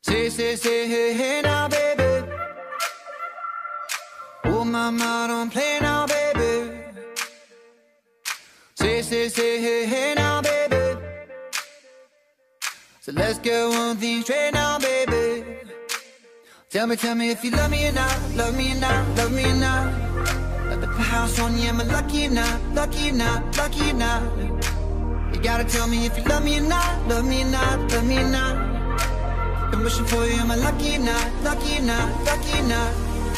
Say, hey, hey now, baby. Oh, mama, don't play now, baby. Say, hey, hey now, baby. So let's get one thing straight now, baby. Tell me if you love me or not, love me or not, love me or not. At the house on you, am I lucky or not, lucky or not, lucky or not? You gotta tell me if you love me or not, love me or not, love me or not. Been wishing for you, am I lucky or not, lucky or not, lucky or not?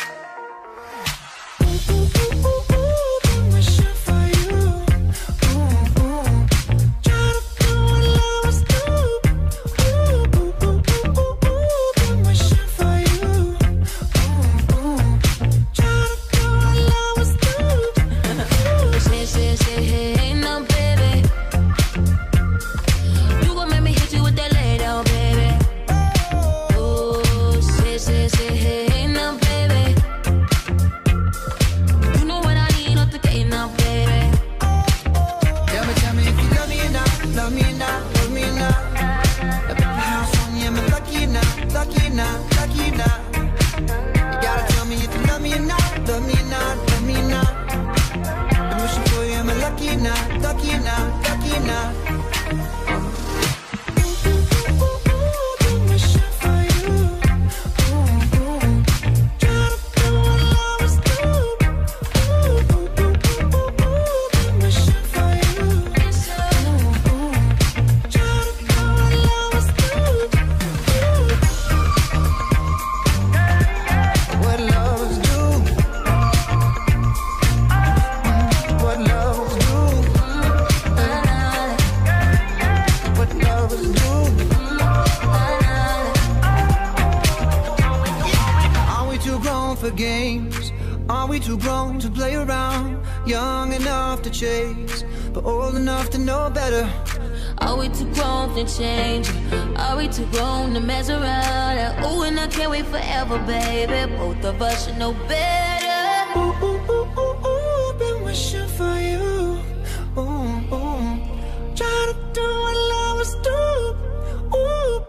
Games, are we too grown to play around? Young enough to chase, but old enough to know better. Are we too grown to change? Are we too grown to mess around? Ooh, and I can't wait forever, baby. Both of us should know better. Ooh, ooh, ooh, ooh, ooh, been wishing for you. Ooh, ooh, try to do what lovers do. Ooh.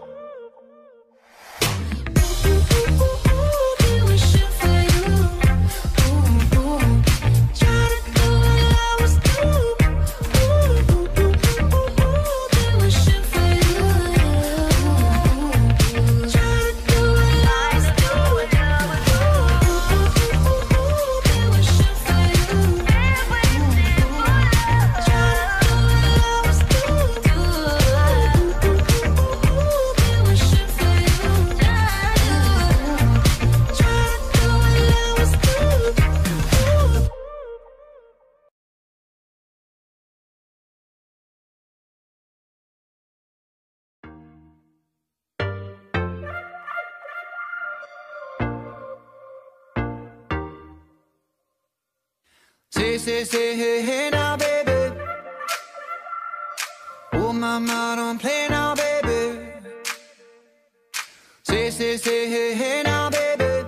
Say, hey, hey now, baby. Oh, mama, don't play now, baby. Say, hey, hey now, baby.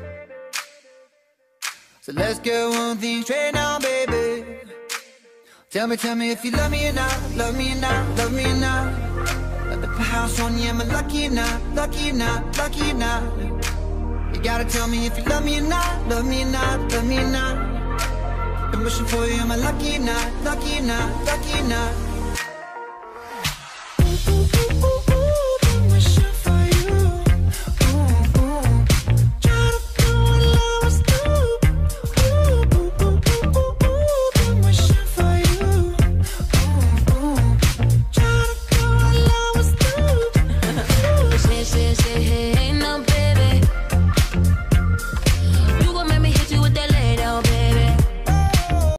So let's get one thing straight now, baby. Tell me if you love me or not, love me or not, love me or not. At the house on you, am I lucky or not, lucky or not, lucky or not? You gotta tell me if you love me or not, love me or not, love me or not. Been wishing for you, am I lucky or not, lucky or not, lucky or not?